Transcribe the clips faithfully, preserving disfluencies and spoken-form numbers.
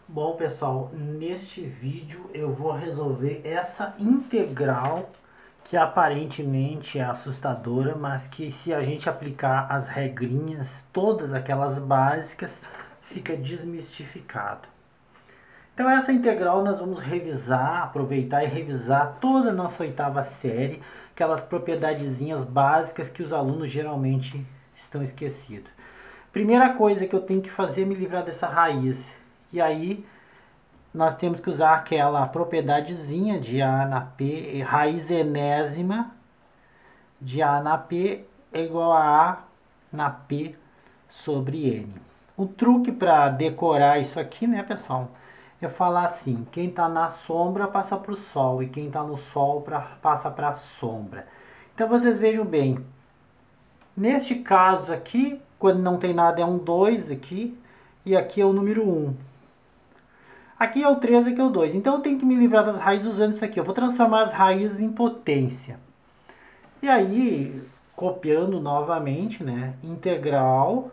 Bom, pessoal, neste vídeo eu vou resolver essa integral que aparentemente é assustadora, mas que se a gente aplicar as regrinhas, todas aquelas básicas, fica desmistificado. Então essa integral nós vamos revisar, aproveitar e revisar toda a nossa oitava série, aquelas propiedadezinhas básicas que os alunos geralmente estão esquecidos. Primeira coisa que eu tenho que fazer é me livrar dessa raiz. E aí nós temos que usar aquela propiedadezinha de A na P, raiz enésima de A na P é igual a A na P sobre N. O truque para decorar isso aqui, né, pessoal, é falar assim: quem está na sombra passa para o sol e quem está no sol pra, passa para a sombra. Então vocês vejam bem, neste caso aqui, quando não tem nada é um dois aqui, e aqui é o número um. Aqui é o três, aqui é o dois. Então eu tenho que me livrar das raízes usando isso aqui. Eu vou transformar as raízes em potência. E aí, copiando novamente, né? Integral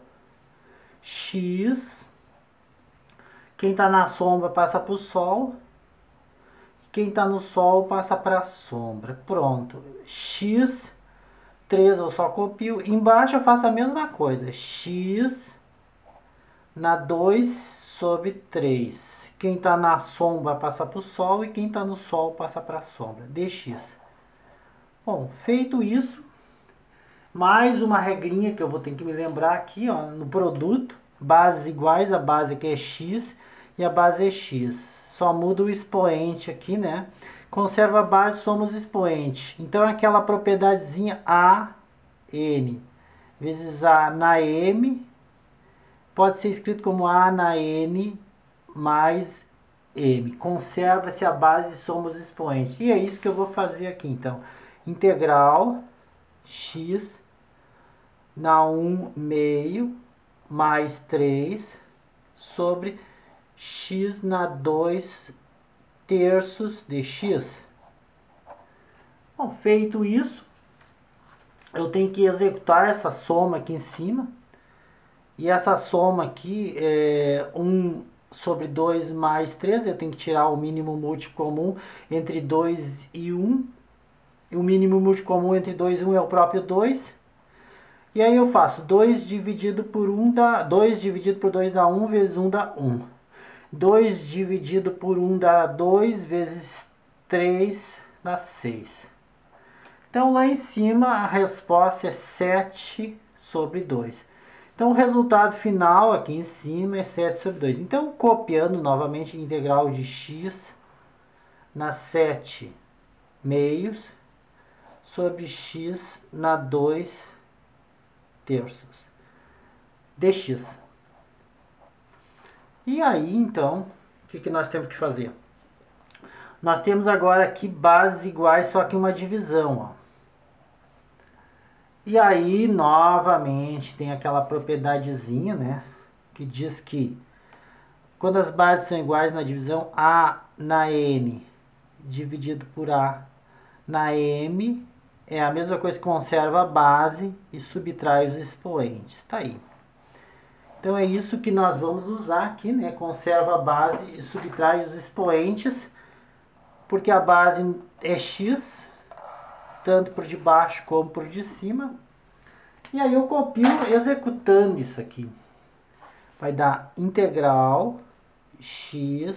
x. Quem está na sombra passa para o sol. Quem está no sol passa para a sombra. Pronto. X, três eu só copio. Embaixo eu faço a mesma coisa. X na dois sobre três. Quem está na sombra passa para o sol e quem está no sol passa para a sombra. Dx. Bom, feito isso, mais uma regrinha que eu vou ter que me lembrar aqui, ó, no produto. Bases iguais, a base aqui é x e a base é x. Só muda o expoente aqui, né? Conserva a base, somos expoente. Então é aquela propiedadezinha A, N, vezes A na M, pode ser escrito como A na N mais M. Conserva-se a base, somos expoentes. E é isso que eu vou fazer aqui, então. Integral x na um meio mais três sobre x na dois terços de x. Bom, feito isso, eu tenho que executar essa soma aqui em cima. E essa soma aqui é um sobre dois mais três, eu tenho que tirar o mínimo múltiplo comum entre dois e um. E o mínimo múltiplo comum entre dois e um é o próprio dois. E aí eu faço dois dividido por um dá dois dividido por dois dá um, vezes um dá um. dois dividido por um dá dois, vezes três dá seis. Então lá em cima a resposta é sete sobre dois. Então o resultado final aqui em cima é sete sobre dois. Então copiando novamente a integral de x na sete meios sobre x na dois terços dx. E aí, então, o que, que nós temos que fazer? Nós temos agora aqui bases iguais, só que uma divisão, ó. E aí, novamente, tem aquela propriedadezinha, né? Que diz que quando as bases são iguais na divisão, A na N dividido por A na M é a mesma coisa que conserva a base e subtrai os expoentes. Tá aí. Então é isso que nós vamos usar aqui, né? Conserva a base e subtrai os expoentes, porque a base é x, tanto por de baixo como por de cima. E aí eu copio executando isso aqui. Vai dar integral x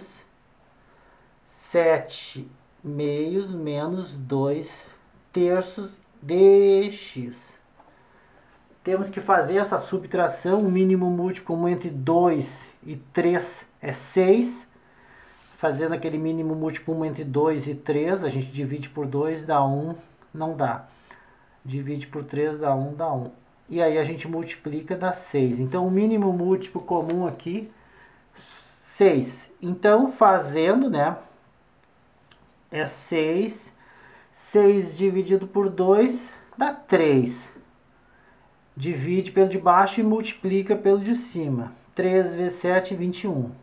sete meios menos dois terços dx. Temos que fazer essa subtração. O mínimo múltiplo comum entre dois e três é seis. Fazendo aquele mínimo múltiplo comum entre dois e três, a gente divide por dois, dá um, não dá. Divide por três, dá um, dá um. E aí a gente multiplica, dá seis. Então o mínimo múltiplo comum aqui, seis. Então fazendo, né, é seis. seis dividido por dois dá três. Divide pelo de baixo e multiplica pelo de cima. três vezes sete, vinte e um.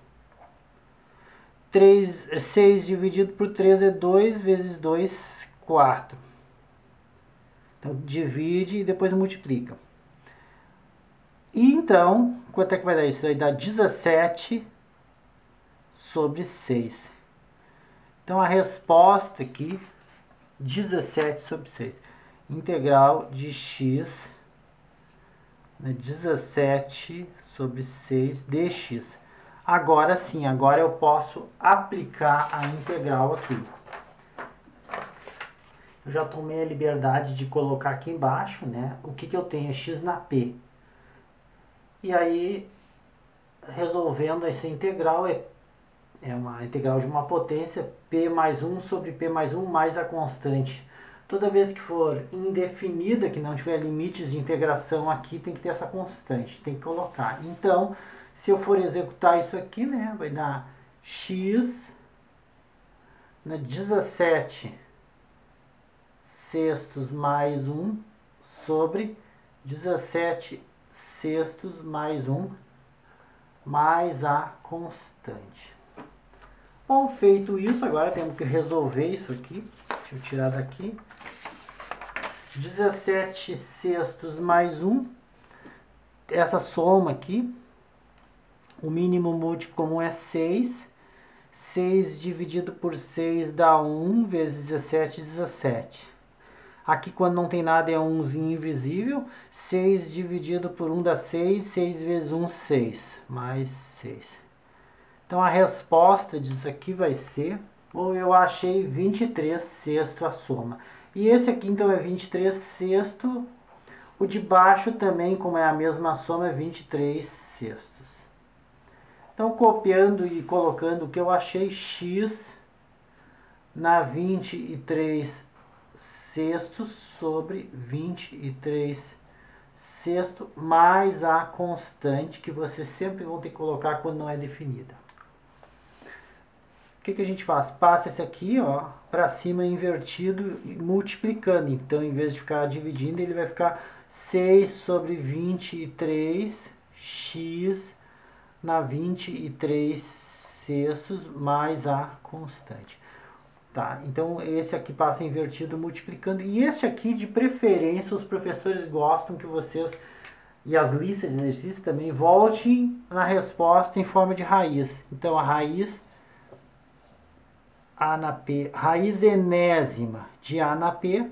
três, seis dividido por três é dois, vezes dois, quatro. Então, divide e depois multiplica. E então, quanto é que vai dar isso? Vai dar dezessete sobre seis. Então a resposta aqui, dezessete sobre seis. Integral de x, né, dezessete sobre seis dx. Agora sim, agora eu posso aplicar a integral aqui. Eu já tomei a liberdade de colocar aqui embaixo, né? O que, que eu tenho? X na P. E aí, resolvendo essa integral, é, é uma integral de uma potência, P mais um sobre P mais um mais a constante. Toda vez que for indefinida, que não tiver limites de integração aqui, tem que ter essa constante, tem que colocar. Então, se eu for executar isso aqui, né, vai dar x na dezessete sextos mais um sobre dezessete sextos mais um mais a constante. Bom, feito isso, agora temos que resolver isso aqui. Deixa eu tirar daqui. dezessete sextos mais um. Essa soma aqui. O mínimo múltiplo comum é seis. seis dividido por seis dá um, vezes dezessete, dezessete. Aqui, quando não tem nada, é umzinho invisível. seis dividido por um dá seis. seis vezes um, seis. Mais seis. Então, a resposta disso aqui vai ser... Ou eu achei vinte e três sexto a soma. E esse aqui, então, é vinte e três sexto. O de baixo também, como é a mesma soma, é vinte e três sextos. Então, copiando e colocando o que eu achei, x na vinte e três sextos sobre vinte e três sextos mais a constante, que vocês sempre vão ter que colocar quando não é definida. O que, que a gente faz? Passa esse aqui, ó, para cima invertido e multiplicando. Então, em vez de ficar dividindo, ele vai ficar seis sobre vinte e três x na vinte e três sextos mais a constante. Tá, então esse aqui passa invertido multiplicando. E este aqui, de preferência, os professores gostam que vocês, e as listas de exercícios também, voltem na resposta em forma de raiz. Então a raiz A na P, raiz enésima de A na P,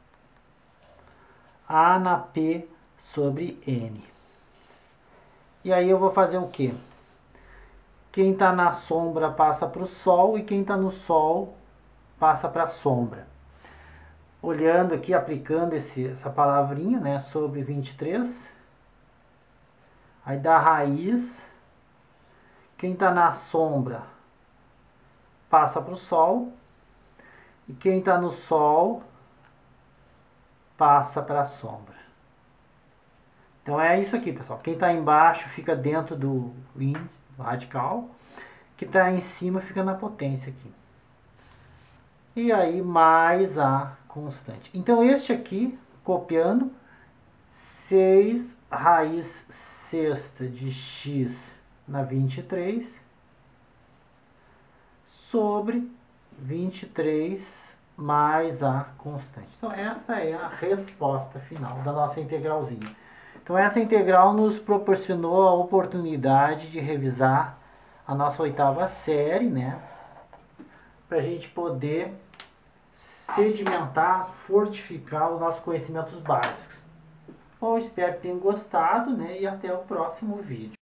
A na P sobre N. E aí eu vou fazer o quê? Quem está na sombra passa para o sol e quem está no sol passa para a sombra. Olhando aqui, aplicando esse, essa palavrinha, né, sobre vinte e três. Aí dá raiz. Quem está na sombra passa para o sol. E quem está no sol passa para a sombra. Então é isso aqui, pessoal. Quem está embaixo fica dentro do índice, do radical. Quem está em cima fica na potência aqui. E aí mais a constante. Então este aqui, copiando, seis raiz sexta de x na vinte e três sobre vinte e três mais a constante. Então esta é a resposta final da nossa integralzinha. Então essa integral nos proporcionou a oportunidade de revisar a nossa oitava série, né? Para a gente poder sedimentar, fortificar os nossos conhecimentos básicos. Bom, espero que tenham gostado, né? E até o próximo vídeo.